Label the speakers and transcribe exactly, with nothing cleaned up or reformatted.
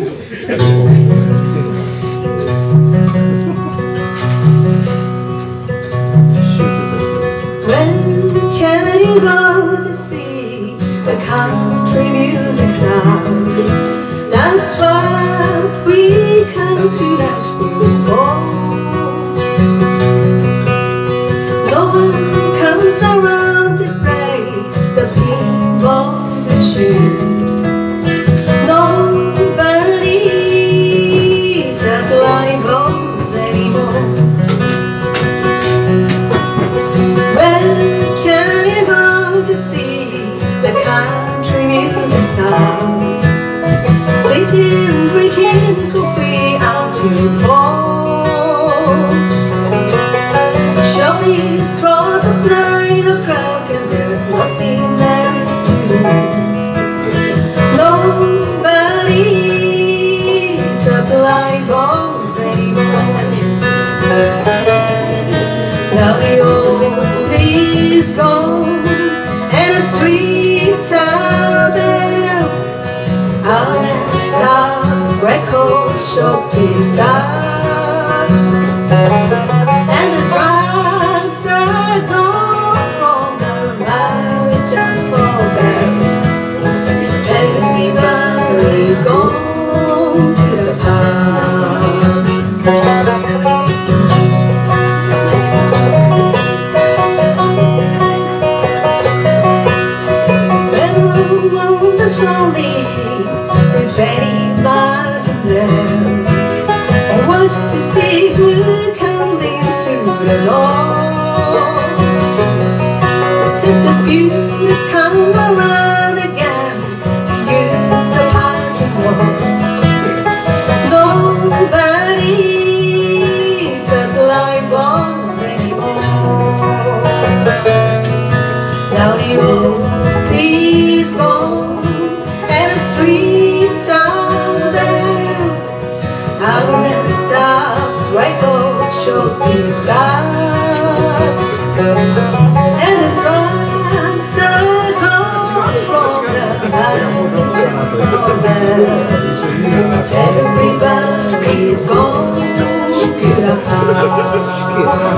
Speaker 1: When can you go to see the country music sound? That's what we come to Nashville for. No one comes around to play the people machine. Nobody eats at Linebaugh anymore. When can you go to see the country music stars? Sitting, drinking coffee out to fall. Shorty straws at nine o'clock and there's nothing else to do. Nobody eats at Linebaugh anymore. Now the old is gone and the streets are bare. Out at Star's record shop is dark, and the drums are gone from the marriage just for them. Everybody's gone to the park. When the moon is shining, it's very much in there. I watch to see who comes in through the door. If the beauty come around again to use the parking lot. Nobody eats at Linebaugh anymore. Now the old is gone and the streets are bare. Our next stop's record shop is dark, and the drums are gone from the night. Everybody's gone to the park.